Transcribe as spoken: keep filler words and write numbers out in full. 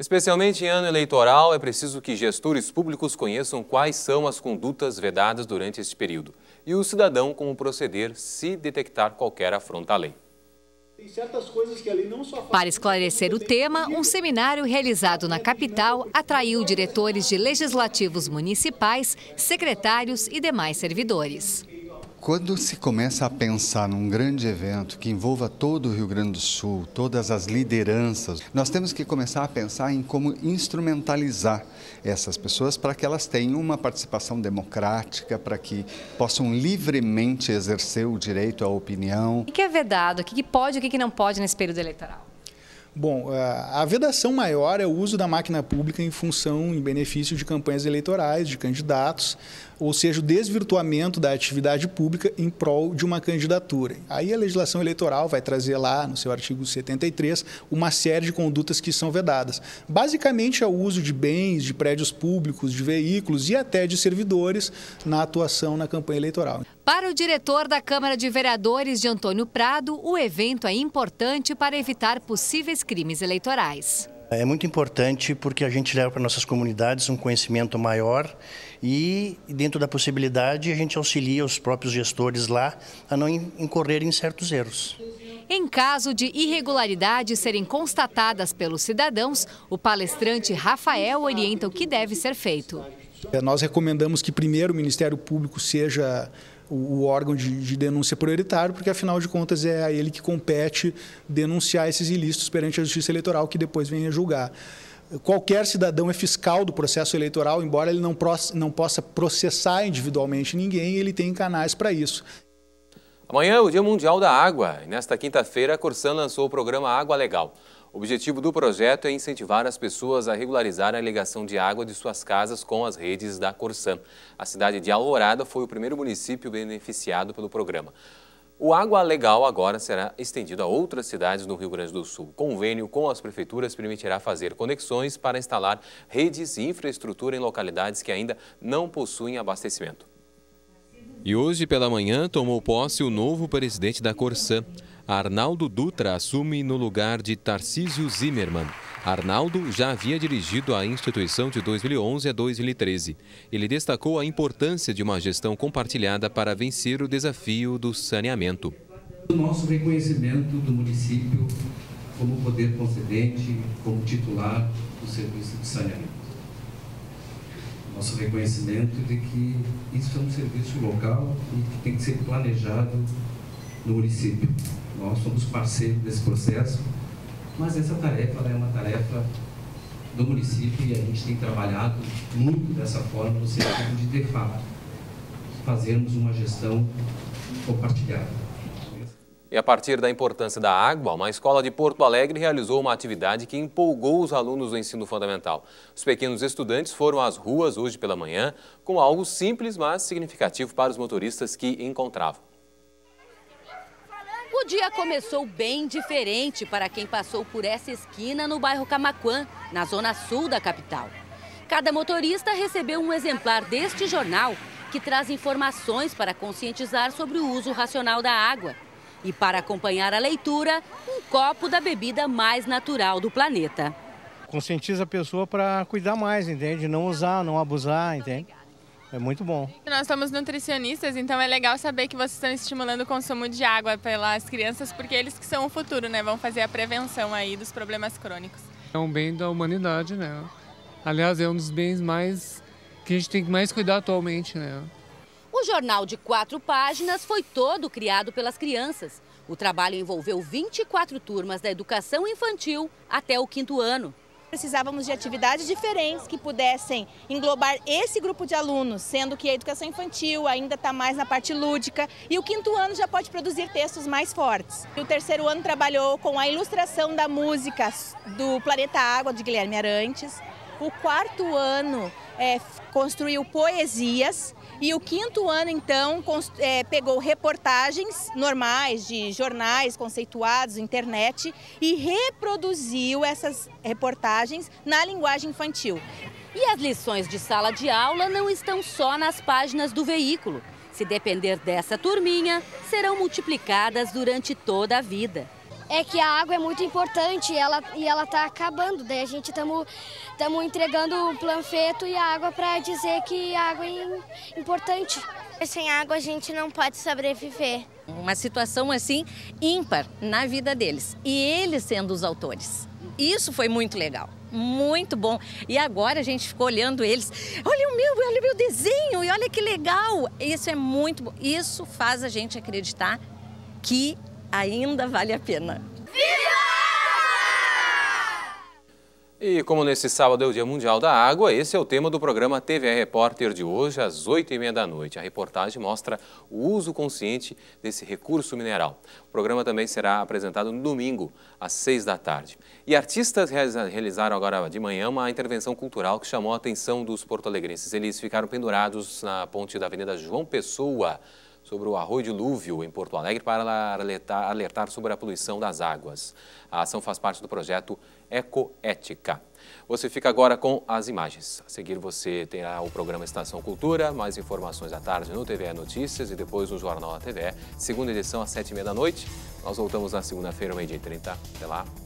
Especialmente em ano eleitoral, é preciso que gestores públicos conheçam quais são as condutas vedadas durante este período e o cidadão como proceder se detectar qualquer afronta à lei. Para esclarecer o tema, um seminário realizado na capital atraiu diretores de legislativos municipais, secretários e demais servidores. Quando se começa a pensar num grande evento que envolva todo o Rio Grande do Sul, todas as lideranças, nós temos que começar a pensar em como instrumentalizar essas pessoas para que elas tenham uma participação democrática, para que possam livremente exercer o direito à opinião. O que é vedado, o que pode e o que não pode nesse período eleitoral? Bom, a vedação maior é o uso da máquina pública em função, em benefício de campanhas eleitorais, de candidatos, ou seja, o desvirtuamento da atividade pública em prol de uma candidatura. Aí a legislação eleitoral vai trazer lá, no seu artigo setenta e três, uma série de condutas que são vedadas. Basicamente é o uso de bens, de prédios públicos, de veículos e até de servidores na atuação na campanha eleitoral. Para o diretor da Câmara de Vereadores de Antônio Prado, o evento é importante para evitar possíveis crimes eleitorais. É muito importante porque a gente leva para nossas comunidades um conhecimento maior e, dentro da possibilidade, a gente auxilia os próprios gestores lá a não incorrerem em certos erros. Em caso de irregularidades serem constatadas pelos cidadãos, o palestrante Rafael orienta o que deve ser feito. Nós recomendamos que primeiro o Ministério Público seja o órgão de, de denúncia prioritário, porque afinal de contas é a ele que compete denunciar esses ilícitos perante a Justiça Eleitoral, que depois vem a julgar. Qualquer cidadão é fiscal do processo eleitoral, embora ele não, não possa processar individualmente ninguém, ele tem canais para isso. Amanhã é o Dia Mundial da Água e nesta quinta-feira a Corsan lançou o programa Água Legal. O objetivo do projeto é incentivar as pessoas a regularizar a ligação de água de suas casas com as redes da Corsan. A cidade de Alvorada foi o primeiro município beneficiado pelo programa. O Água Legal agora será estendido a outras cidades no Rio Grande do Sul. O convênio com as prefeituras permitirá fazer conexões para instalar redes e infraestrutura em localidades que ainda não possuem abastecimento. E hoje pela manhã tomou posse o novo presidente da Corsan. Arnaldo Dutra assume no lugar de Tarcísio Zimmermann. Arnaldo já havia dirigido a instituição de dois mil e onze a dois mil e treze. Ele destacou a importância de uma gestão compartilhada para vencer o desafio do saneamento. O nosso reconhecimento do município como poder concedente, como titular do serviço de saneamento. Nosso reconhecimento de que isso é um serviço local e que tem que ser planejado no município. Nós somos parceiros desse processo, mas essa tarefa é uma tarefa do município e a gente tem trabalhado muito dessa forma no sentido de, de fato, fazermos uma gestão compartilhada. E a partir da importância da água, uma escola de Porto Alegre realizou uma atividade que empolgou os alunos do ensino fundamental. Os pequenos estudantes foram às ruas hoje pela manhã com algo simples, mas significativo para os motoristas que encontravam. O dia começou bem diferente para quem passou por essa esquina no bairro Camaquã, na zona sul da capital. Cada motorista recebeu um exemplar deste jornal que traz informações para conscientizar sobre o uso racional da água. E para acompanhar a leitura, um copo da bebida mais natural do planeta. Conscientiza a pessoa para cuidar mais, entende? Não usar, não abusar, entende? É muito bom. Nós somos nutricionistas, então é legal saber que vocês estão estimulando o consumo de água pelas crianças, porque eles que são o futuro, né? Vão fazer a prevenção aí dos problemas crônicos. É um bem da humanidade, né? Aliás, é um dos bens mais que a gente tem que mais cuidar atualmente, né? O jornal de quatro páginas foi todo criado pelas crianças. O trabalho envolveu vinte e quatro turmas da educação infantil até o quinto ano. Precisávamos de atividades diferentes que pudessem englobar esse grupo de alunos, sendo que a educação infantil ainda está mais na parte lúdica e o quinto ano já pode produzir textos mais fortes. O terceiro ano trabalhou com a ilustração da música do Planeta Água, de Guilherme Arantes. O quarto ano é, construiu poesias. E o quinto ano, então, é, pegou reportagens normais de jornais conceituados, internet, e reproduziu essas reportagens na linguagem infantil. E as lições de sala de aula não estão só nas páginas do veículo. Se depender dessa turminha, serão multiplicadas durante toda a vida. é que a água é muito importante ela, e ela está acabando. Daí a gente estamos entregando o panfleto e a água para dizer que a água é importante. Sem água a gente não pode sobreviver. Uma situação assim ímpar na vida deles e eles sendo os autores. Isso foi muito legal, muito bom. E agora a gente ficou olhando eles, olha o meu, olha o meu desenho e olha que legal. Isso é muito bom, isso faz a gente acreditar que ainda vale a pena. E como nesse sábado é o Dia Mundial da Água, esse é o tema do programa T V Repórter de hoje, às oito e meia da noite. A reportagem mostra o uso consciente desse recurso mineral. O programa também será apresentado no domingo, às seis da tarde. E artistas realizaram agora de manhã uma intervenção cultural que chamou a atenção dos porto-alegrenses. Eles ficaram pendurados na ponte da Avenida João Pessoa, sobre o arroio dilúvio em Porto Alegre, para alertar, alertar sobre a poluição das águas. A ação faz parte do projeto Ecoética. Você fica agora com as imagens. A seguir você terá o programa Estação Cultura, mais informações à tarde no T V E Notícias e depois no Jornal da T V E, segunda edição às sete e meia da noite. Nós voltamos na segunda-feira, meio-dia e trinta. Até lá.